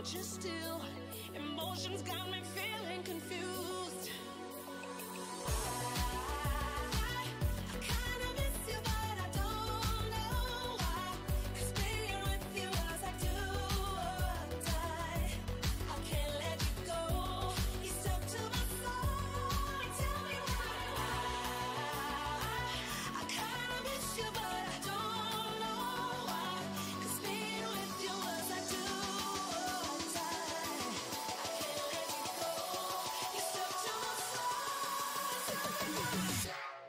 but you're still. Emotions got me feeling confused. I kinda miss you, but I don't know why. 'Cause being with you was like do or die. I can't let you go. You stuck to my soul. Tell me why. I kinda miss you, but I don't know why. 'Cause being with you was like do or die. I can't let you go. You stuck to my soul. Tell me why.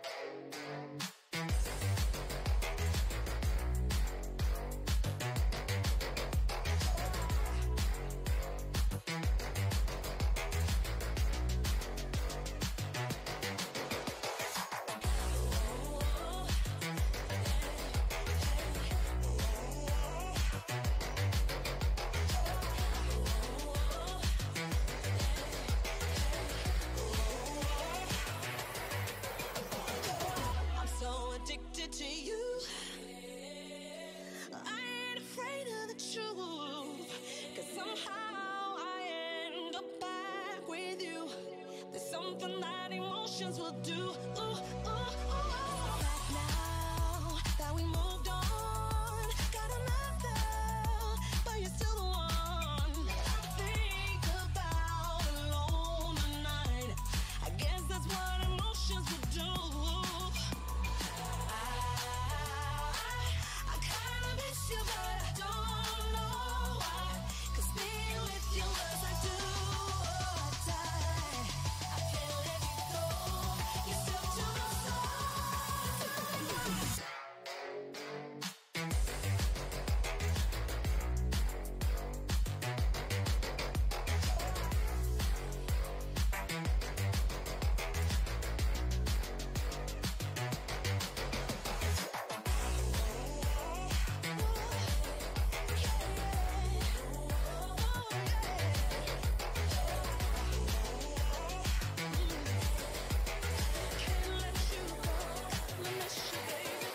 I'm so addicted to you. I ain't afraid of the truth. 'Cause somehow I end up back with you. There's something that emotions will do. Ooh, ooh, ooh. Back now that we moved on. Got another, but you're still the one. I think about alone at night. I guess that's what emotions will do. I kinda miss you, but I don't know why. 'Cause being with you was like do or die. I can't let you go. You're stuck to my soul. Can't let you go. I miss you, baby.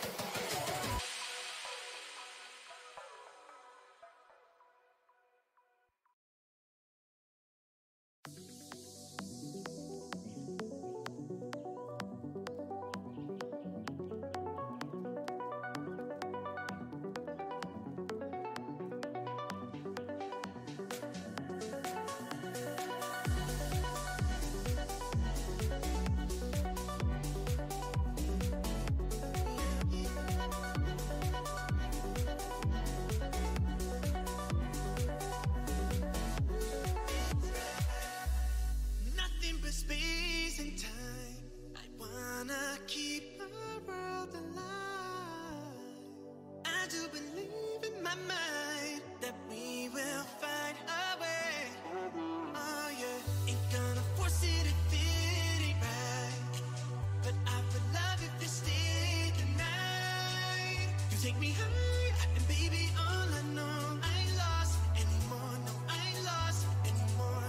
Nothing but space and time. I wanna keep our world alive. I do believe in my mind that we will find a way. Oh yeah, ain't gonna force it if it ain't right. But I would love if you stayed the night. You take me high, and baby, all I know, I ain't lost anymore. No, I ain't lost anymore.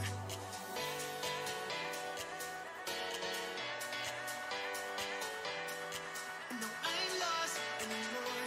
No, I ain't lost anymore.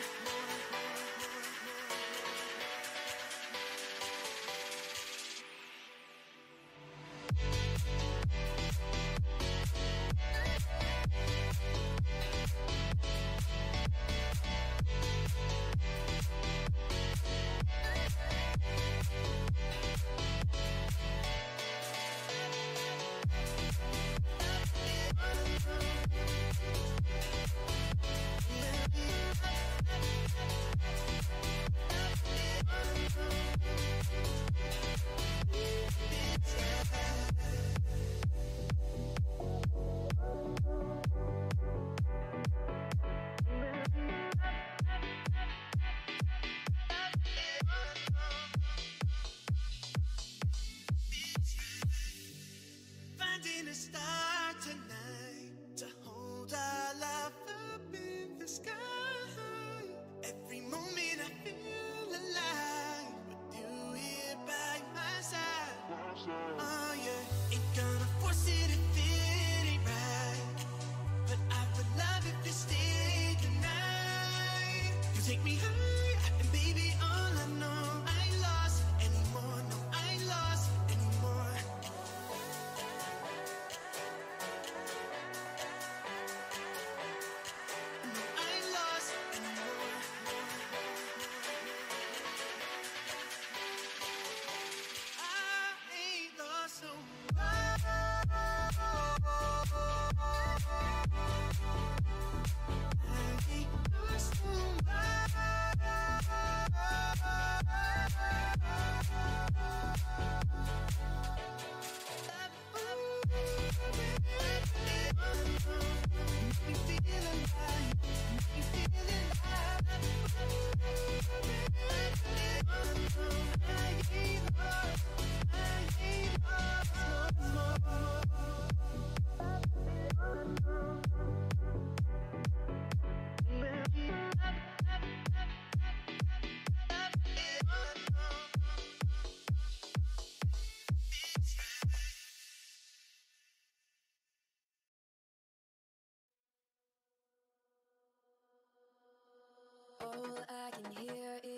Finding a star tonight to hold our love up in the sky. Every moment I feel alive with you here by my side. Oh yeah, ain't gonna force it if it ain't right. But I would love if you stayed the night. You take me high, and baby, all I know, I ain't lost anymore. No, I ain't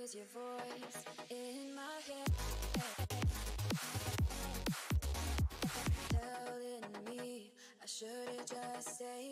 hears your voice in my head, telling me I should've just stayed